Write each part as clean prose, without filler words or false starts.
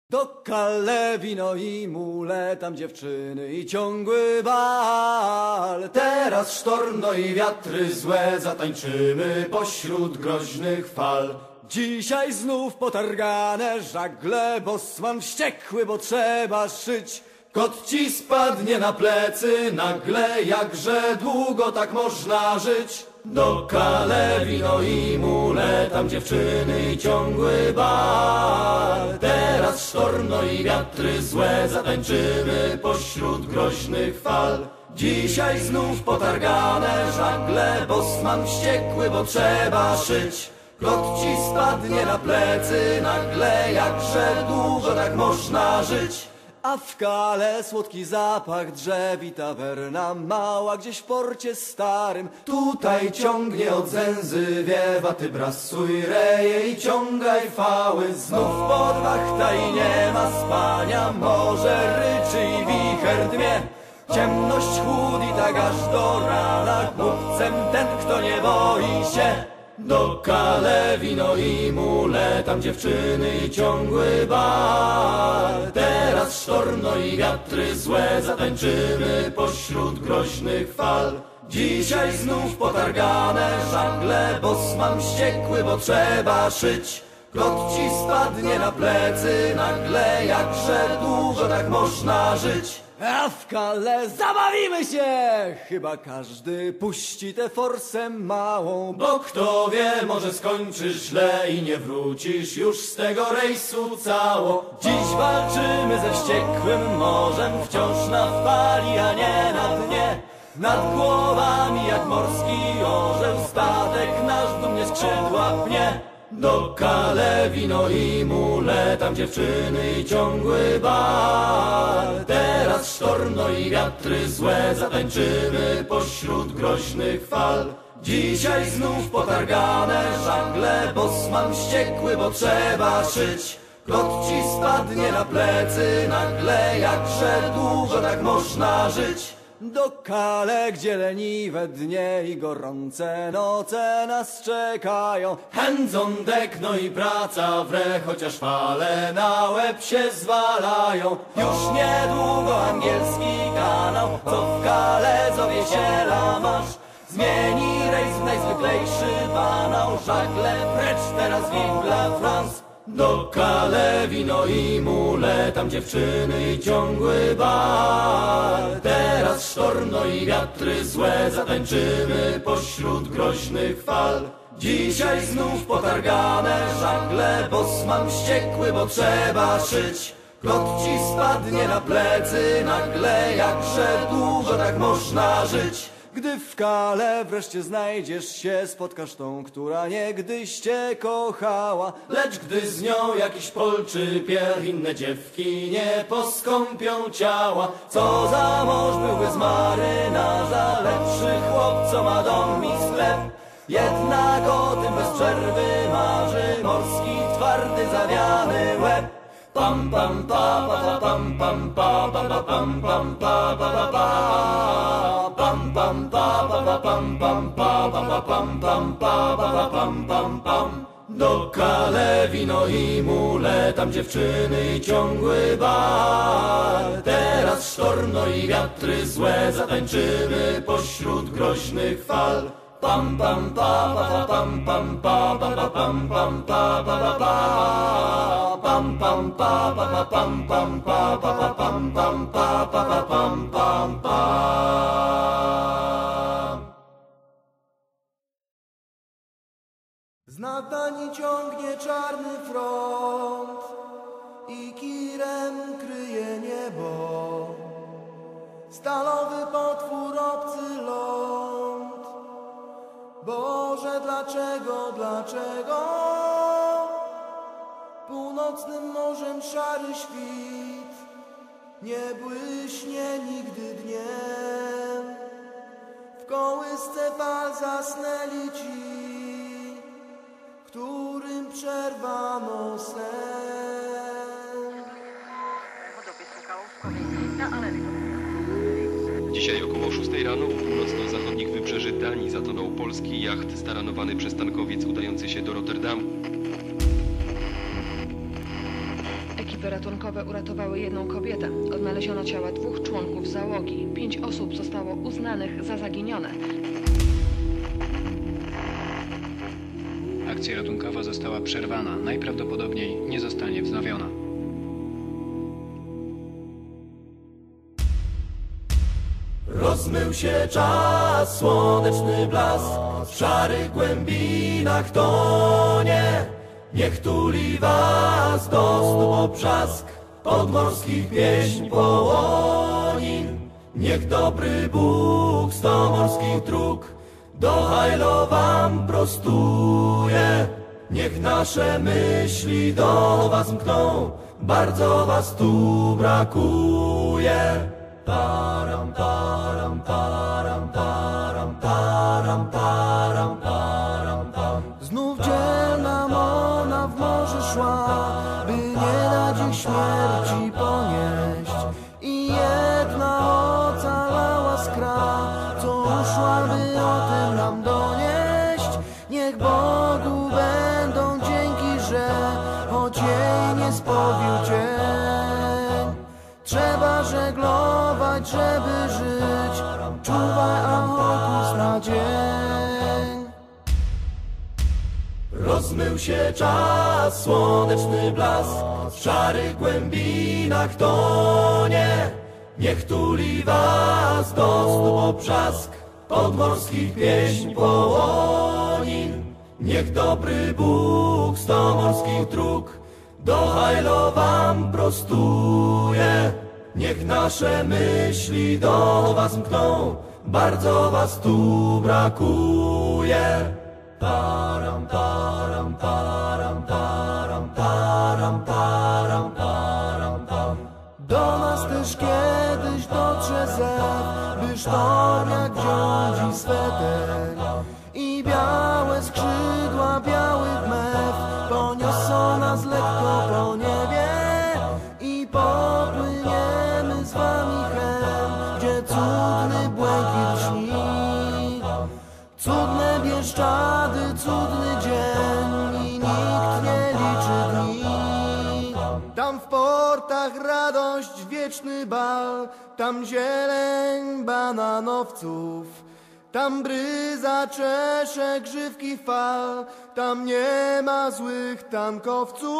Do Calais wino i mule, tam dziewczyny i ciągły bal. Teraz sztorm, no i wiatry złe, zatańczymy pośród groźnych fal. Dzisiaj znów potargane żagle, bosman wściekły, bo trzeba szyć. Kot ci spadnie na plecy nagle, jakże długo tak można żyć. Do Calais wino i mule, tam dziewczyny i ciągły bal. Teraz sztorm, no i wiatry złe, zatańczymy pośród groźnych fal. Dzisiaj znów potargane żagle, bosman wściekły, bo trzeba szyć. Kot ci spadnie na plecy nagle, jakże długo tak można żyć. A w Calais słodki zapach drzew i tawerna mała gdzieś w porcie starym. Tutaj ciągnie od zęzy wiewa, ty brasuj reje i ciągaj fały. Znów podwachta i nie ma spania, morze ryczy i wicher dmie. Ciemność chłód i tak aż do rana, głupcem ten, kto nie boi się. Do Calais wino i mule, tam dziewczyny i ciągły bal. Teraz sztorm, no i wiatry złe, zatańczymy pośród groźnych fal. Dzisiaj znów potargane żagle, bosman wściekły, bo trzeba szyć. Kot ci spadnie na plecy nagle, jakże długo tak można żyć. A w Calais zabawimy się! Chyba każdy puści tę forsę małą, bo kto wie, może skończysz źle i nie wrócisz już z tego rejsu cało. Dziś walczymy ze wściekłym morzem, wciąż na fali, a nie na dnie. Nad głowami jak morski orzeł, statek nasz dumnie skrzydła pnie. Do Calais wino i mule, tam dziewczyny i ciągły bal. Teraz sztorm, no i wiatry złe, zatańczymy pośród groźnych fal. Dzisiaj znów potargane żagle, bosman wściekły, bo trzeba szyć. Kot ci spadnie na plecy nagle, jakże długo tak można żyć. Do Calais, gdzie leniwe dnie i gorące noce nas czekają. Hands on deck, no i praca wre, chociaż fale na łeb się zwalają. Już niedługo angielski kanał, co w Calais zowie się La Manche. Zmieni rejs w najzwyklejszy banał, żagle precz, teraz vive la France. Do Calais wino i mule, tam dziewczyny i ciągły bal. Teraz sztorm, no i wiatry złe, zatańczymy pośród groźnych fal. Dzisiaj znów potargane żagle, bosman wściekły, bo trzeba szyć. Kot ci spadnie na plecy nagle, jakże długo tak można żyć. Gdy w Calais wreszcie znajdziesz się, spotkasz tą, która niegdyś cię kochała. Lecz gdy z nią jakiś Pol czy Pierre, inne dziewki nie poskąpią ciała. Co za mąż byłby z marynarza, lepszy chłop, co ma dom i sklep. Jednak o tym bez przerwy marzy morski, twardy, zawiany łeb. Pam pam pa pa pam pam pa pa pam pam pa pa pa pam pam pa pa pam pam pa pa pam pam pa pa pam pam pam. Do Calais wino i mule, tam dziewczyny i ciągły bal. Teraz sztorm, no i wiatry złe, zatańczymy pośród groźnych fal. Pam pam pa pa pam pam pa pa pam pam pa pa pa pam pam pa pa pam pam pa pa pam pam pa pa pam pam pam. Z Natanii ciągnie czarny front i kirem kryje niebo. Stalowy potwór, obcy ląd. Boże, dlaczego, dlaczego północnym morzem szary świt nie błyśnie nigdy dniem? W kołysce fal zasnęli ci, którym przerwano sen. Dzisiaj około 6 rano u północno-zachodnich wybrzeży Danii zatonął polski jacht staranowany przez tankowiec udający się do Rotterdamu. Ekipy ratunkowe uratowały jedną kobietę. Odnaleziono ciała 2 członków załogi. 5 osób zostało uznanych za zaginione. Akcja ratunkowa została przerwana. Najprawdopodobniej nie zostanie wznowiona. Rozmył się czas, słoneczny blask, w szarych głębinach tonie. Niech tuli was do snu obrzask podmorskich pieśń połonin. Niech dobry Bóg sto morskich dróg do Hajlo wam prostuje. Niech nasze myśli do was mkną, bardzo was tu brakuje. Param, param, param, param, param, param, param, pam. Znów dzielna mona w morze szła, by nie dać ich śmierci ponieść. I jedna ocalała skra, co uszła, by o tym nam donieść. Niech Bogu będą dzięki, że choć jej nie spowił cień. Trzeba żeglować, żeby żyć, czuwaj, a kurs na dzień. Rozmył się czas, słoneczny blask, w szarych głębinach tonie. Niech tuli was do snu obrzask podmorskich pieśń połonin. Niech dobry Bóg sto morskich dróg do Hajlo wam prostuje. Niech nasze myśli do was mkną, bardzo was tu brakuje. Param, param, param, param, param, param, param, pam. Do nas też kiedyś dotrze zew, by sztorm jak wziąć i sweter. I białe skrzydła białych mew poniosą nas lekko po niebie. I popłyniemy z wami chem, gdzie cudny błękit śni. Cudne Bieszczady, cudny dzień i nikt nie liczy dni. Tam w portach radość, wieczny bal, tam zieleń bananowców. Tam bryza czesze grzywki fal, tam nie ma złych tankowców.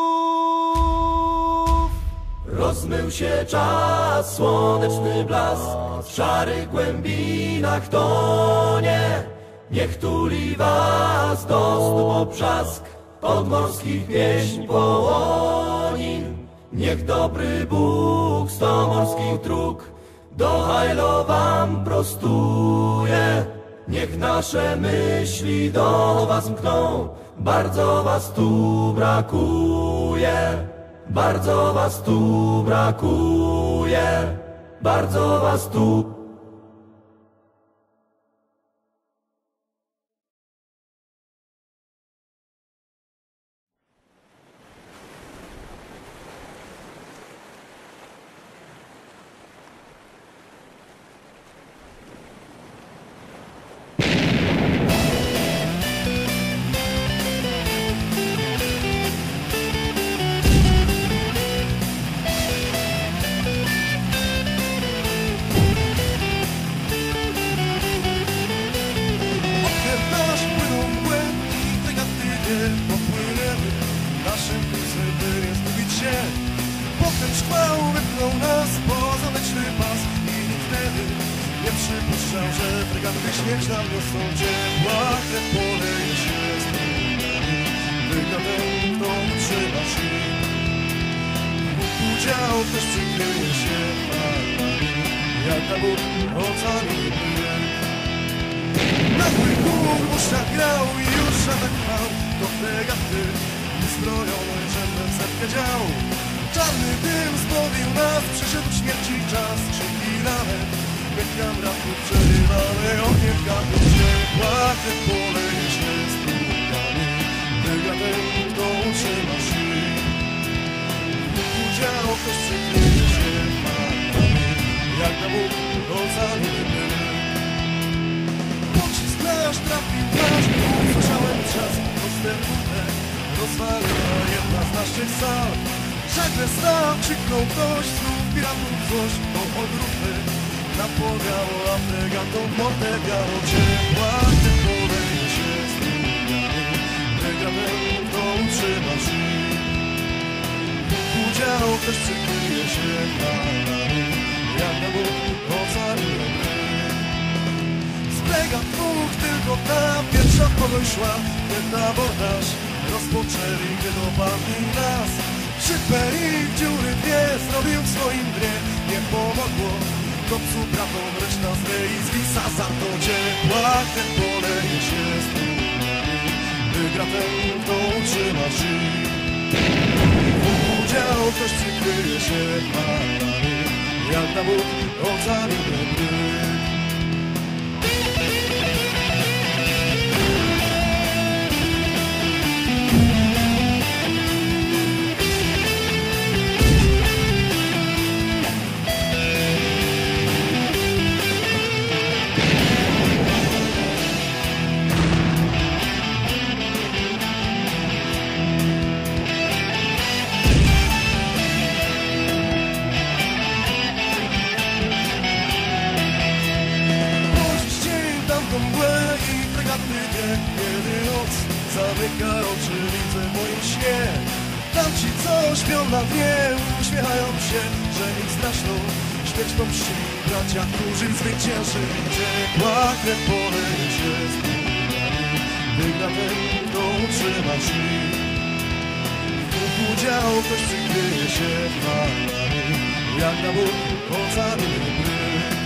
Rozmył się czas, słoneczny blask, w szarych głębinach tonie. Niech tuli was do snu obrzask podmorskich pieśń połonin. Niech dobry Bóg sto morskich dróg do Hajlo wam prostuje. Niech nasze myśli do was mkną, bardzo was tu brakuje. Bardzo was tu brakuje, bardzo was tu. Potem szkwał wypchnął nas poza mleczny pas i nikt wtedy nie przypuszczał, że fregaty śmierć nam niosą ciepła. Krew poleje się strugami, wygadę kto utrzyma sił. Udział też przykryje się falami, jak na Bóg ocali bryk. Nagły huk w uszach grał i już atakował do fregaty uzbrojony rzędem setkę dział. Czarny dym zbawił nas, przyszedł śmierci czas, krzyki nawet pękam rapu przerywamy ogniem kapów ciepła. Krew poleje się strugami, wygra ten, kto utrzyma sił. Udział ktoś przykryje się falami, jak na Bóg ocali bryk. Pocisk nasz trafił nasz, usłyszałem trzask, postępówek rozwaliła jedna z naszych sal. Nagle stał, krzyknął ktoś, znów piratów złość, to odrówmy. Napłowiało afregantą mordę białą, ciepła, gdy poleje się strumieniami. Wygra ten, kto utrzyma żyć. Udział też przykryje się falami, jak na Bóg ocaliłem bryk. Z brega dwóch tylko ta pierwsza pogoń szła, ten abordaż rozpoczęli, gdy dopadli nas. Szyper i dziury dwie zrobił w swoim dnie, nie pomogło kopcu bratom, reszta z rej zwisa za to ciepła, ten poleje się strumieniami. Wygra ten, kto utrzyma żyć. Udział ktoś przykryje się falami, jak na Bóg ocaliłem bryk. Kiedy noc zamyka oczy, widzę w moim śnie tamci, co śpią na dnie, uśmiechają się, że im straszną śmierć pomścili bracia, którzy zwyciężyli. Ciepła krew poleje się strumieniami, wygra ten, kto utrzyma żyć. Udział ktoś przykryje się falami, jak na Bóg ocaliłem bryk.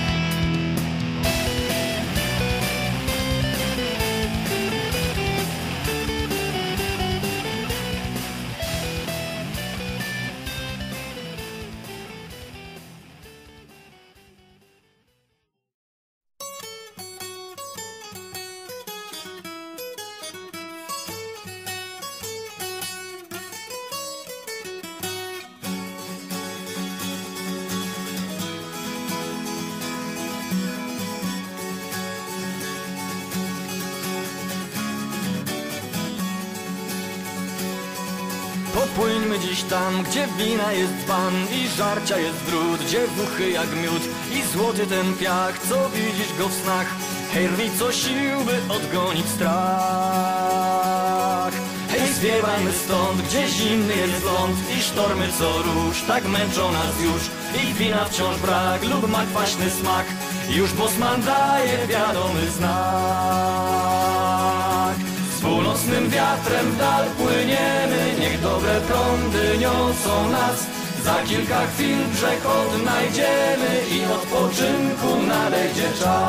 Popłyńmy dziś tam, gdzie wina jest dzban i żarcia jest brud, gdzie wuchy jak miód i złoty ten piach, co widzisz go w snach. Hej, rwij co sił, by odgonić strach. Hej, zwiewajmy stąd, gdzie zimny jest ląd i sztormy co róż tak męczą nas już. Ich wina wciąż brak lub ma kwaśny smak, już bosman daje wiadomy znak. Z północnym wiatrem w dal płyniemy, niech dobre prądy niosą nas. Za kilka chwil brzeg odnajdziemy i odpoczynku nadejdzie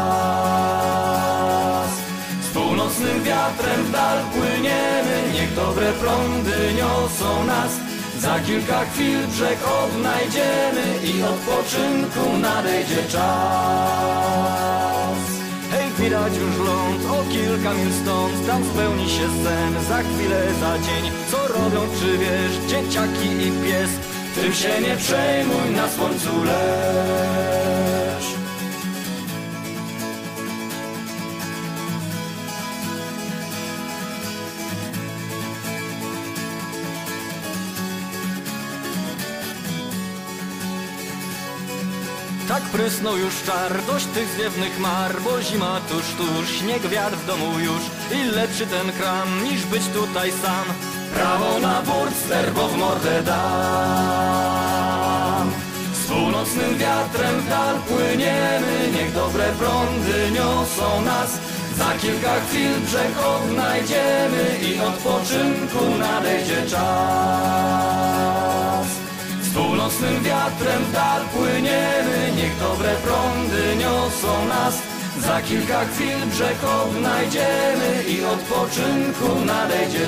czas. Z północnym wiatrem w dal płyniemy, niech dobre prądy niosą nas. Za kilka chwil brzeg odnajdziemy i odpoczynku nadejdzie czas. Hej, widać już ląd o kilka mil stąd, tam spełni się sen za chwilę, za dzień. Co robią, czy wiesz, dzieciaki i pies? Tym się nie przejmuj, na słońcu leż. Tak prysnął już czar, dość tych zwiewnych mar, bo zima tuż, śnieg, wiatr w domu już i lepszy ten kram, niż być tutaj sam. Prawo na burt, sterbo w mordę dam. Z północnym wiatrem w dal płyniemy, niech dobre prądy niosą nas. Za kilka chwil brzeg odnajdziemy i odpoczynku nadejdzie czas. Z północnym wiatrem w dal płyniemy, niech dobre prądy niosą nas. Za kilka chwil brzeg odnajdziemy i odpoczynku nadejdzie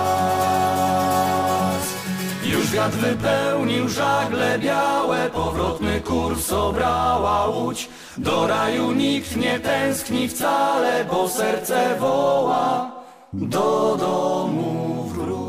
czas. Już wiatr wypełnił żagle białe, powrotny kurs obrała łódź. Do raju nikt nie tęskni wcale, bo serce woła do domu wróć.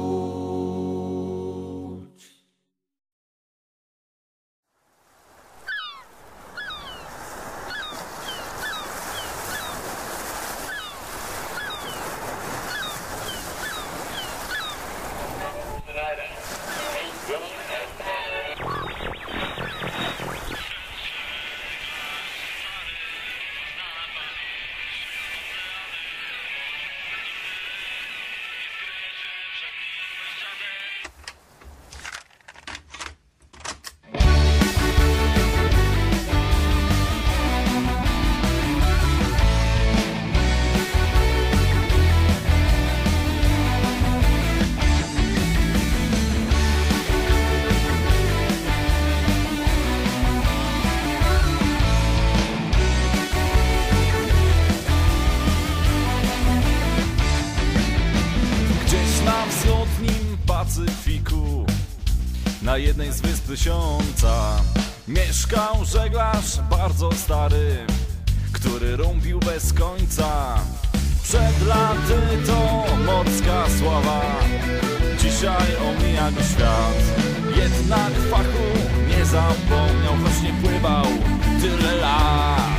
na jednej z wysp tysiąca mieszkał żeglarz bardzo stary, który rumpił bez końca. Przed laty to morska sława, dzisiaj omija go świat. Jednak fachu nie zapomniał, choć nie pływał tyle lat.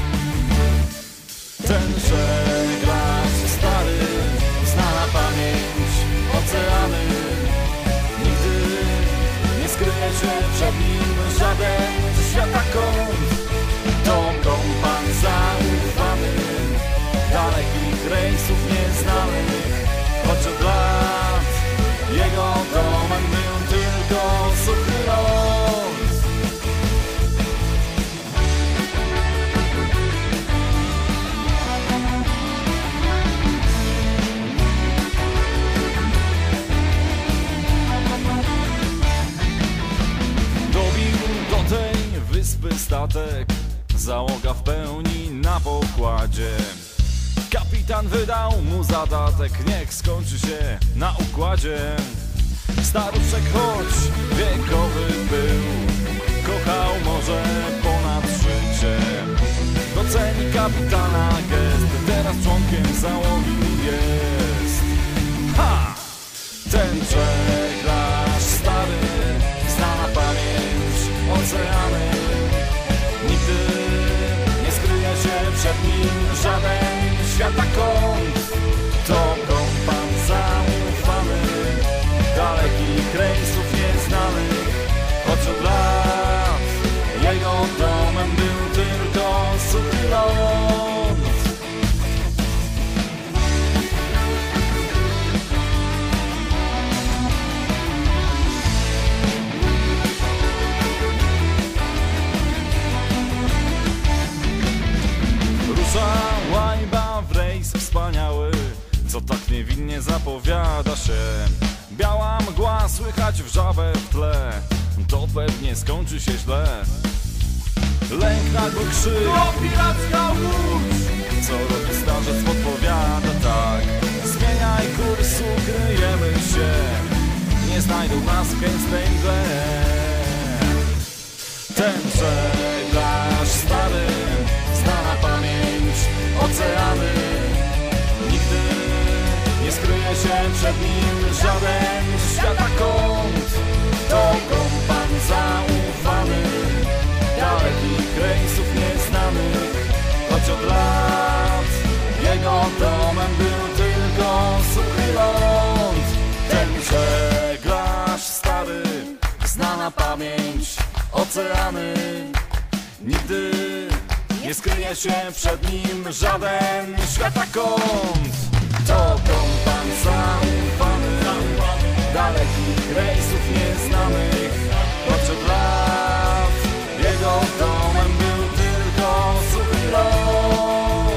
Ten żeglarz stary zna na pamięć oceany. Nigdy nie skryje się przed nim żaden świata kąt. To kompan zaufany, dalekich rejsów nieznanych. Choć od lat jego domem był tylko suchy ląd. Dobił do tej wyspy statek, załoga w pełni na pokładzie. Kapitan wydał mu zadatek, niech skończy się na układzie. Staruszek choć wiekowy był, kochał morze ponad życie. Doceni kapitana gest, teraz członkiem załogi jest. Ha! Ten żeglarz stary zna na pamięć oceany. Nigdy nie skryje się przed nim żaden świata kąt. To kompan zaufany, dalekich rejsów nieznanych. Choć od lat jego domem był tylko suchy ląd. Rusza łajba w rejs wspaniały, co tak niewinnie zapowiada się. Biała mgła słychać wrzawę w tle, to pewnie skończy się źle. Lęk nagły krzyk, to piracka łódź! Co robi starzec, podpowiada tak: zmieniaj kurs, ukryjemy się, nie znajdą nas w gęstej mgle. Ten żeglarz stary zna na pamięć oceany. Nigdy nie skryje się przed nim żaden świata kąt. To kompan zaufany, dalekich rejsów nieznanych. Choć od lat jego domem był tylko suchy ląd. Ten żeglarz stary zna na pamięć oceany. Nigdy nie skryje się przed nim żaden świata kąt. To kompan zaufany, dalekich rejsów nieznanych. Choć od lat jego domem był tylko suchy ląd.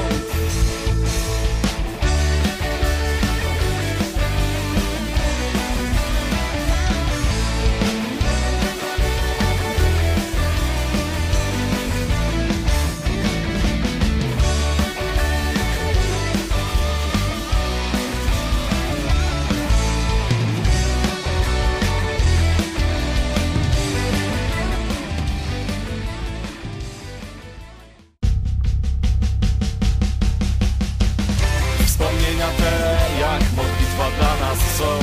Wspomnienia te jak modlitwa dla nas są.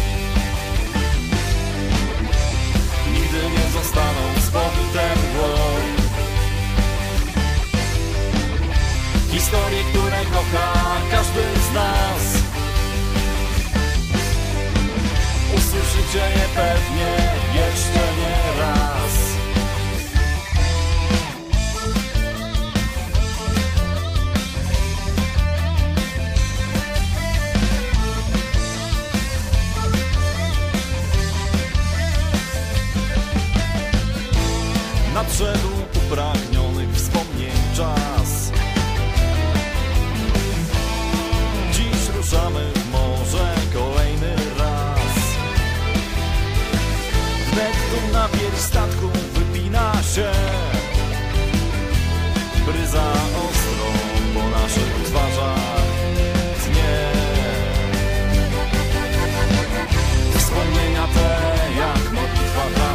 Nigdy nie zostaną spowite mgłą. Historie, które kocha każdy z nas, usłyszycie je pewnie jeszcze nie raz. Nadszedł upragnionych wspomnień czas. Dziś ruszamy w morze kolejny raz. Wnet tu na pierś statku wypina się bryza ostro po naszych twarzach tnie. Wspomnienia te jak modlitwa dla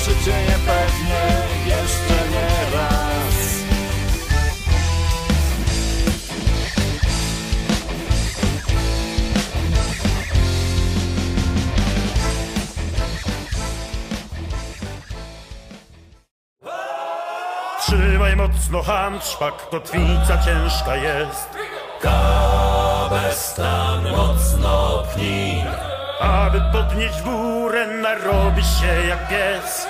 zobaczycie je pewnie jeszcze nie raz. Trzymaj mocno handszpak, kotwica ciężka jest. Kabestan mocno pchnij, Aby podnieść w górę, narobi się jak pies.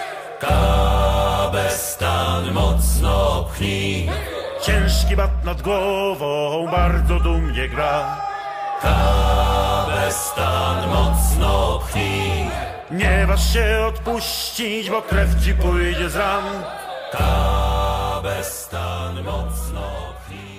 Kabestan mocno pchnij, Ciężki bat nad głową bardzo dumnie gra. Kabestan mocno pchnij, Nie waż się odpuścić, bo krew ci pójdzie z ran. Kabestan mocno pchnij.